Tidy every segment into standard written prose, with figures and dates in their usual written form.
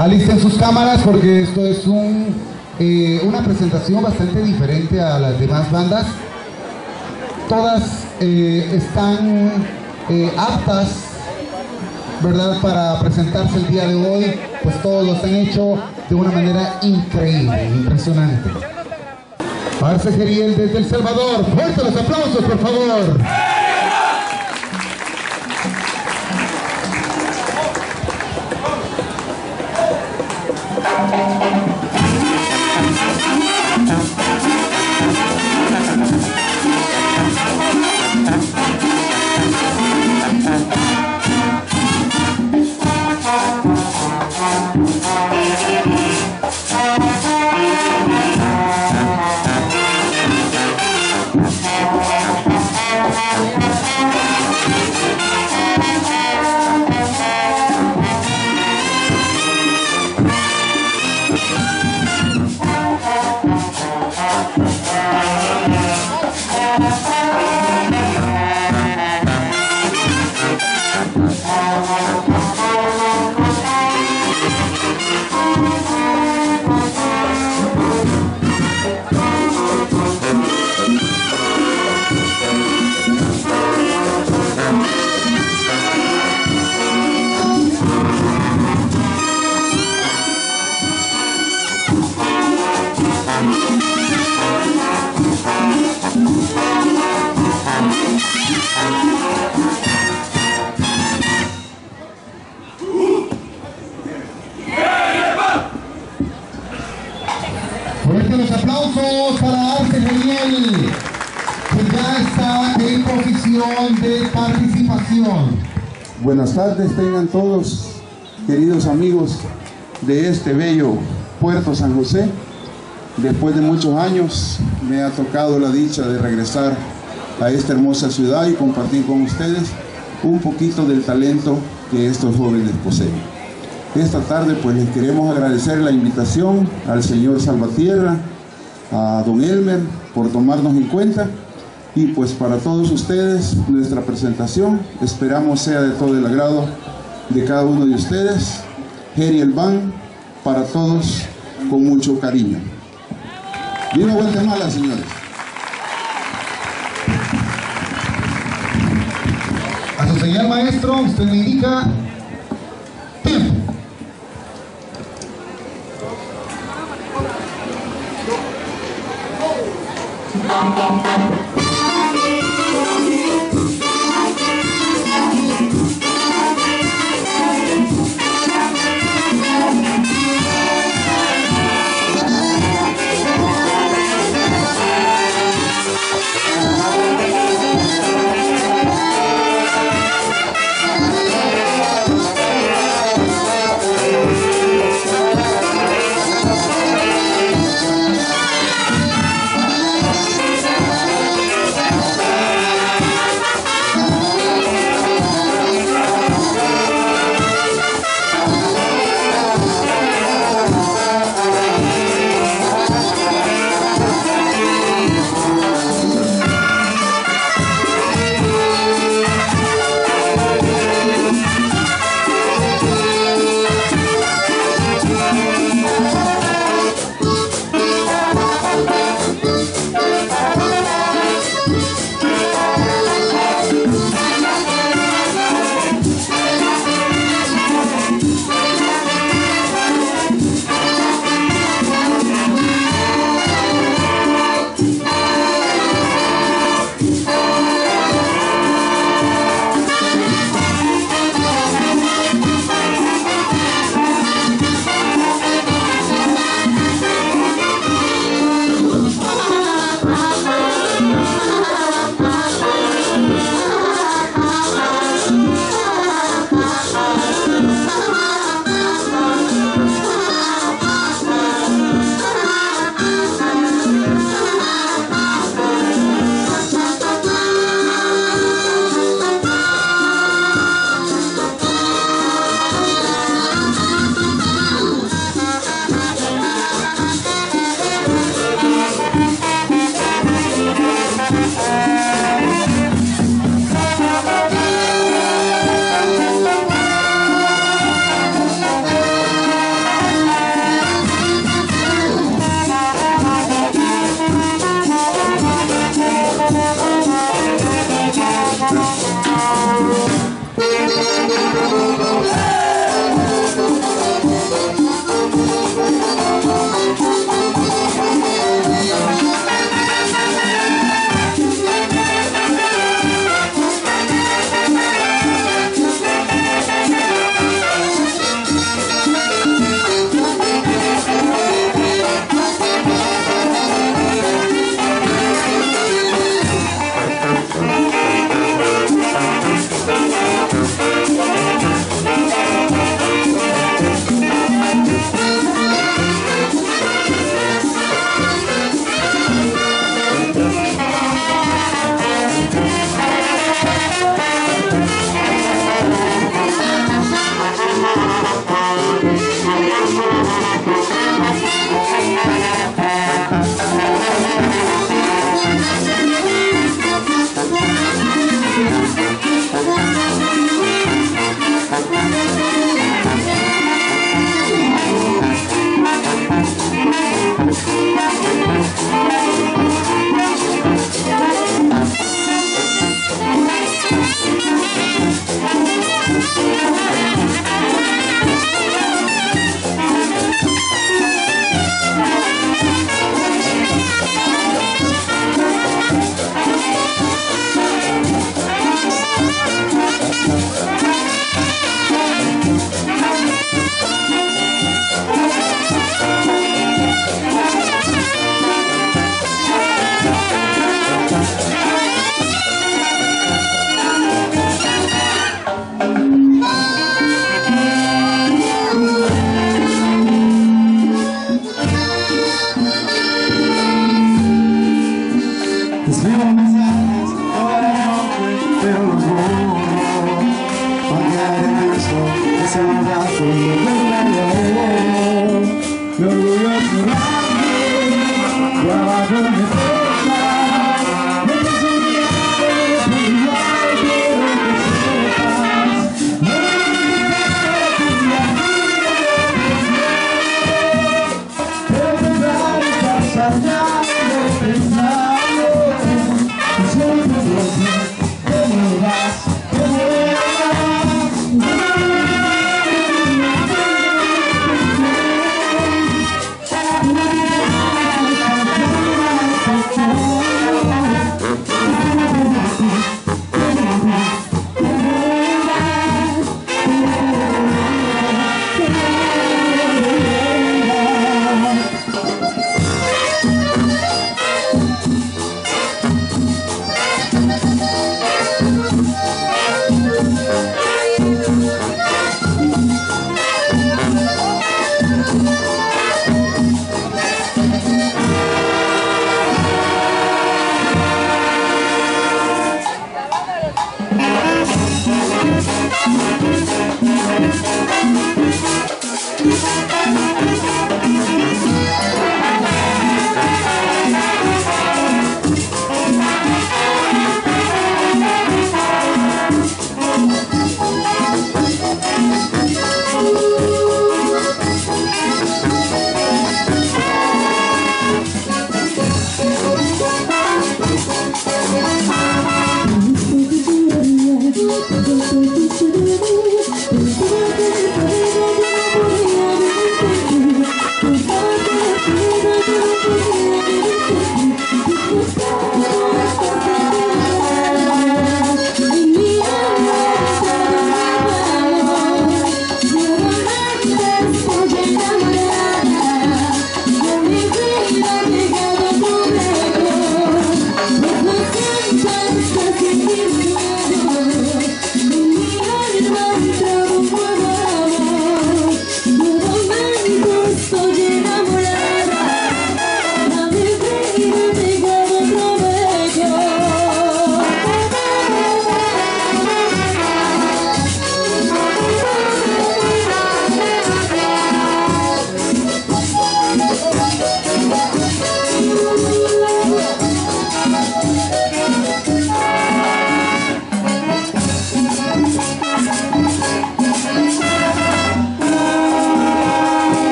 Alisten sus cámaras porque esto es una presentación bastante diferente a las demás bandas. Todas están aptas, ¿verdad?, para presentarse el día de hoy, pues todos los han hecho de una manera increíble, impresionante. Arce Geriel desde El Salvador, fuertes los aplausos, por favor. Fuertes los aplausos para Arce Geriel, que ya está en posición de participación. Buenas tardes tengan todos, queridos amigos de este bello Puerto San José. Después de muchos años me ha tocado la dicha de regresar a esta hermosa ciudad y compartir con ustedes un poquito del talento que estos jóvenes poseen. Esta tarde pues les queremos agradecer la invitación al señor Salvatierra, a don Elmer por tomarnos en cuenta, y pues para todos ustedes nuestra presentación esperamos sea de todo el agrado de cada uno de ustedes. Geriel Band para todos con mucho cariño. ¡Viva Guatemala, señores! A su señal, maestro, usted me indica tiempo.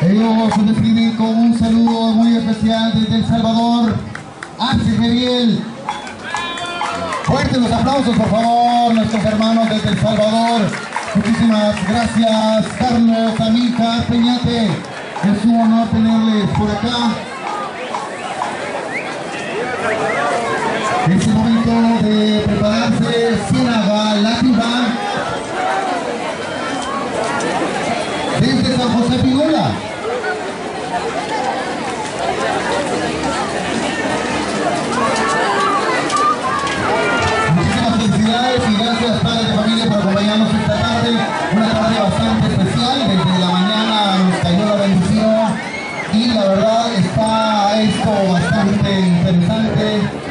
Ellos se despiden con un saludo muy especial desde El Salvador. Axel Geriel. Fuertes los aplausos, por favor, nuestros hermanos desde El Salvador. Muchísimas gracias, Carlos, Amica, Peñate. Es un honor tenerles por acá. Es el momento de prepararse Ciénaga Latin Band desde San José Pinula. Muchísimas felicidades y gracias, padres de familia, por acompañarnos esta tarde. Una tarde bastante especial. Desde la mañana nos cayó la bendición y la verdad está esto bastante interesante.